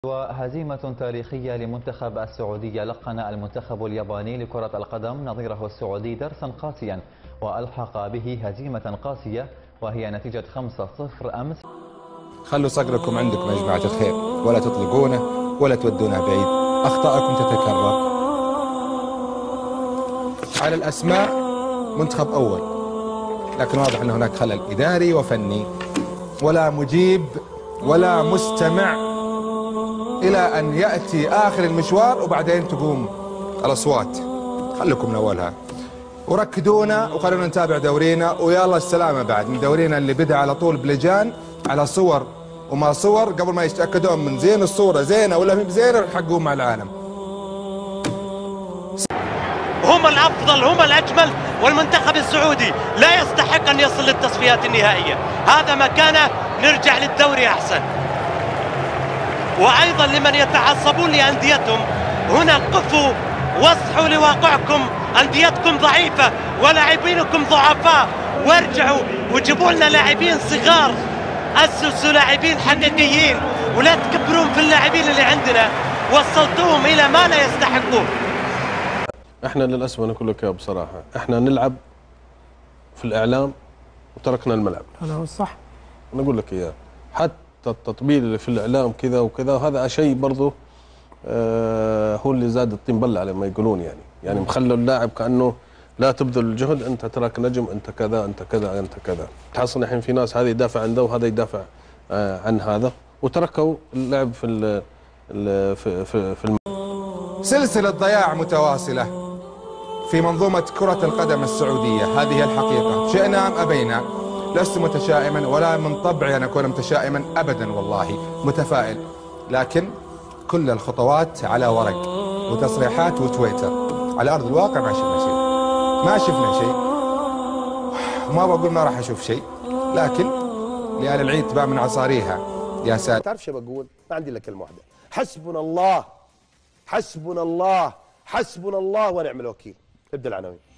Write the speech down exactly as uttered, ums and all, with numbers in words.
وهزيمة تاريخية لمنتخب السعودية. لقن المنتخب الياباني لكرة القدم نظيره السعودي درسا قاسيا وألحق به هزيمة قاسية وهي نتيجة خمسة صفر أمس. خلوا صقركم عندكم يا جماعة الخير، ولا تطلقونه ولا تودونه بعيد، أخطاءكم تتكرر. على الأسماء منتخب أول، لكن واضح أن هناك خلل إداري وفني، ولا مجيب ولا مستمع إلى أن يأتي آخر المشوار وبعدين تقوم الأصوات. خليكم من أولها وركدونا وخلونا نتابع دورينا، ويلا السلامة بعد من دورينا اللي بدأ على طول بلجان على صور وما صور قبل ما يتأكدون من زين الصورة زينة ولا مي بزينة يحقون مع العالم. هم الأفضل، هم الأجمل، والمنتخب السعودي لا يستحق أن يصل للتصفيات النهائية. هذا مكانه، نرجع للدوري أحسن. وأيضا لمن يتعصبون لأنديتهم، هنا قفوا واصحوا لواقعكم. أنديتكم ضعيفة ولاعبينكم ضعفاء، وارجعوا وجيبوا لنا لاعبين صغار، أسسوا لاعبين حقيقيين، ولا تكبرون في اللاعبين اللي عندنا، وصلتوهم إلى ما لا يستحقون. احنا للاسف انا اقول لك يا بصراحه، احنا نلعب في الاعلام وتركنا الملعب. هذا هو الصح. انا اقول لك اياه، حتى التطبيل اللي في الاعلام كذا وكذا، وهذا شيء برضه آه هو اللي زاد الطين بله على ما يقولون. يعني يعني مخلوا اللاعب كانه لا تبذل الجهد، انت تراك نجم، انت كذا انت كذا انت كذا. تحصل الحين في ناس هذا يدافع عن ذا وهذا يدافع آه عن هذا، وتركوا اللعب في ال في في, في الم... سلسلة ضياع متواصلة في منظومة كرة القدم السعودية، هذه هي الحقيقة. شئنا أم أبينا. لست متشائما ولا من طبعي أن أكون متشائما أبدا، والله متفائل، لكن كل الخطوات على ورق وتصريحات وتويتر. على أرض الواقع ما شفنا شيء، ما شفنا شيء، وما بقول ما راح أشوف شيء، لكن ليالي العيد تبان من عصاريها. يا ساتر. تعرف شو بقول؟ ما عندي إلا كلمة واحدة: حسبنا الله، حسبنا الله، حسبنا الله ونعم الوكيل. ابدأ العناوين.